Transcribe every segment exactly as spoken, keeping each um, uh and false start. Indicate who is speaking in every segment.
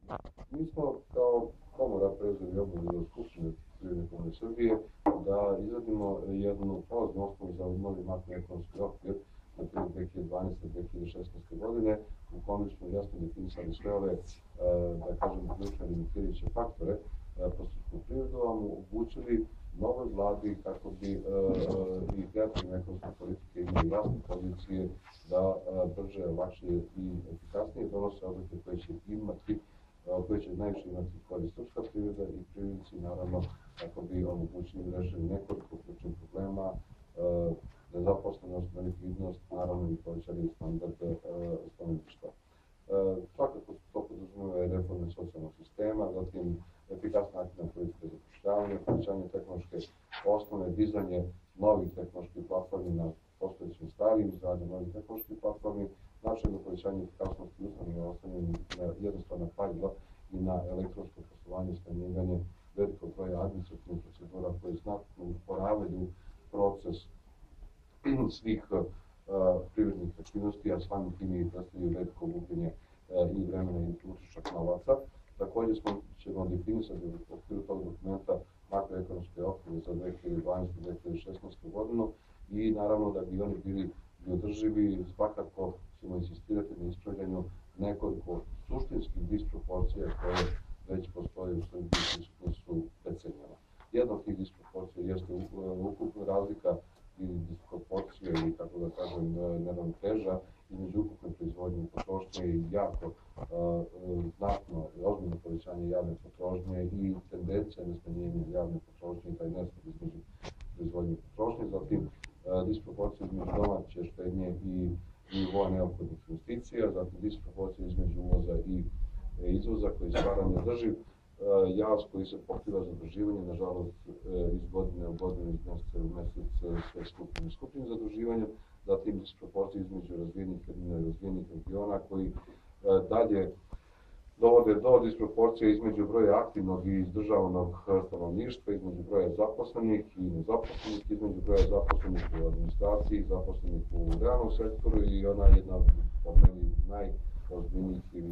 Speaker 1: Mi smo kao komora preuzeli obavezu od Skupštine Privredne komore Srbije da izradimo jednu polaznu osnovu za novi makroekonomski okvir na period dve hiljade dvanaeste do dve hiljade šesnaeste. godine, u kome smo jasno definisali sve ove, da kažem, ključne limitirajuće faktore po srpsku privredu, a omogućili novoj vladi kako bi i kreativne ekonomske politike imali jasne pozicije da brže, lakše i efikasnije donose odluke koje će imati koje će najviše imati korist srpska privreda i privrednici, naravno, kako bi omogućili rešili nekoliko ključnih problema, nezaposlenost, nelikvidnost, naravno i povećali standard stanovništva. Svakako to podrazumeva reforme socijalnog sistema, zatim efikasna aktivna politika zapošljavanja, povećanje tehnološke osnove, dizanje novih tehnoloških platformi na postojećim starijim, izgradnje novih tehnoloških platformi, značajno povećanje efikasnosti ustanova, ostavljanje na jednostavna pravila i na elektronsko poslovanje, smanjivanje velikog broja administrativnih procedura koje znatno usporavaju proces svih privrednih aktivnosti, a samim tim i predstavljaju veliko gubljenje i vremena i utrošak novaca. Takođe smo, ćemo definisati u okviru tog dokumenta makroekonomske okvire za dve hiljade dvanaestu do dve hiljade šesnaeste. godinu i naravno da bi oni bili održivi, svakako ćemo insistirati na ispravljanju nekoliko suštinskih disproporcija koje već postoje u Srbiji i su decenijama. Jedna od tih disproporcija jeste ukupna razlika ili disproporcija ili, kako da kažem, neravnoteža između ukupne proizvodnje i potrošnje i jako znatno i ozbiljno povećanje javne potrošnje i tendencija na smanjenje javne potrošnje i taj nesklad između proizvodnje i potrošnje. Zatim, disproporcija između domaće štednje i nivoa neophodnih investicija, zatim disproporcija između uvoza i izvoza koji stvara neodrživ jaz koji se pokriva zaduživanje, nažalost iz godine u godinu, iz meseca u mesec sve skupnim i skupnim zaduživanjem, zatim disproporcija između razvijenih i nerazvijenih regiona koji dalje dovode do disproporcije između broja aktivnog i izdržavanog stanovništva, između broja zaposlenih i nezaposlenih, između broja zaposlenih u administraciji, zaposlenih u realnom sektoru i ona jedna po meni najozbiljnijih ili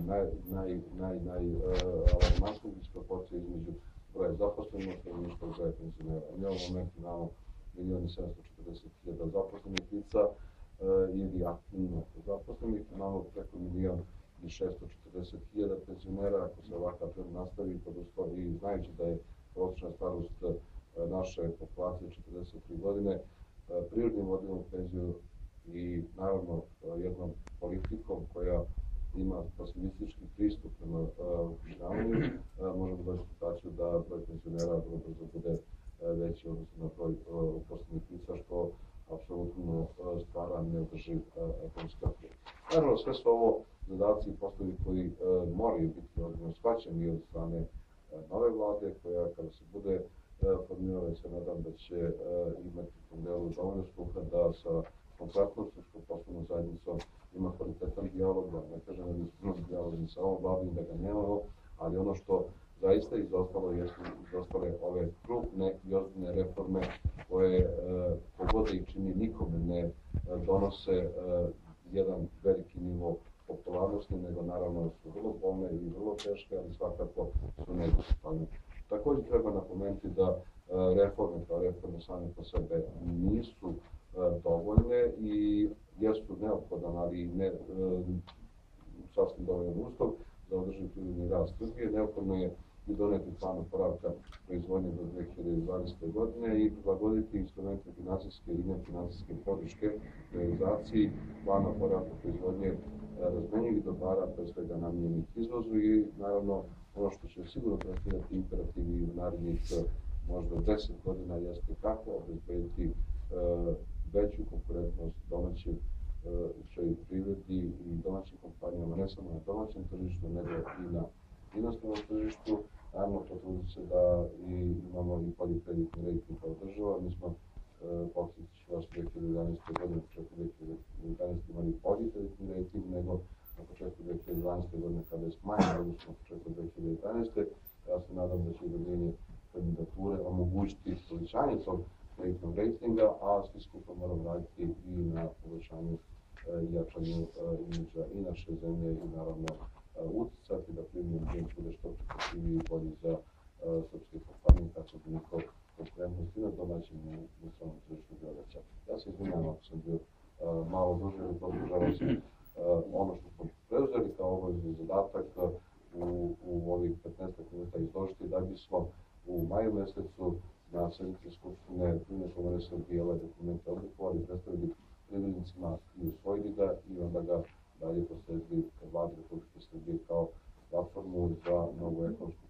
Speaker 1: najalarmantnijih disproporcija između broja zaposlenih stanovništva i broja penzionera. Mi u ovom momentu imamo milion sedamsto četrdeset hiljada zaposlenih lica ili aktivno zaposlenih, imamo preko milion i šesto četrdeset hiljada penzionera. Ako se ovakav trend nastavi i znajući da je prosječna starost naše populacije četrdeset tri godine, prirodnim odljevom u penziju i naravno jednom politikom koja ima pasivistički pristup prema upošljavanju, možemo doći u situaciju da broj penzionera vrlo brzo bude veći odnosno na broj uposlenih lica, što apsolutno stvara neodrživ ekonomski okvir. Naravno, sve su ovo zadaci i poslovi koji moraju biti ozbiljno shvaćeni od strane nove vlade, koja kada se bude formirala, se nadam da će imati u tom delu dovoljno sluha da sa kompletnom srpskom poslovnom zajednicom ima kvalitetan dijalog, da ne kažem da nismo dijalog ni sa ovom vladom, da ga nemamo, ali ono što zaista izostalo jesu izostale ove krupne i ozbiljne reforme koje pogode i čini nikome ne donose jedan veliki nivo popularnosti, nego naravno su vrlo bolne i vrlo teške, ali svakako su nedostatne. Takođe treba napomenuti da reforme kao reforme same po sebe nisu dovoljne i jesu neophodan, ali ne sasvim dovoljan uslov za održiv privredni rast Srbije. Neophodno je i doneti plan oporavka proizvodnje do dve hiljade dvadesete. godine i prilagoditi instrumente finansijske i nefinansijske podrške realizaciji plana oporavka proizvodnje razmenjivih dobara, pre svega namijenjenih izvozu i naravno ono što će sigurno predstavljati imperativ i u narednih možda deset godina jeste kako obezbediti veću konkurentnost domaćoj privredi i domaćim kompanijama, ne samo na domaćem tržištu, nego i na inostranom tržištu. Naravno, potruditi se da imamo i bolji kreditni rating kao država. Mi smo podsjetići vas dve hiljade jedanaeste. godine, početku dve hiljade jedanaeste. imali bolji kreditni rating nego na početku dve hiljade dvanaeste. godine kada je smanjen, odnosno na početku dve hiljade jedanaeste. Ja se nadam da će dobjenje kandidature omogućiti povećanje tog kreditnog ratinga, a svi skupa moramo raditi i na povećanju i jačanju imidža i naše zemlje i naravno uticati da privredni ambijent bude što prihvatljiviji i bolji za srpske kompanije, kako bi neko konkurentnost i na domaćem i na stranom tržištu bio veća. Ja se izvinjam ako sam bio malo duže, ali podržavao sam ono što smo preuzeli kao obavezni zadatak u, u ovih petnaest minuta izložiti, da bismo u maju mesecu na sednici Skupštine Privredne komore Srbije ove dokumente oblikovali, predstavili privrednicima i usvojili ga i onda ga dalje prosledili Vladi Republike Srbije kao platformu za novu ekonomsku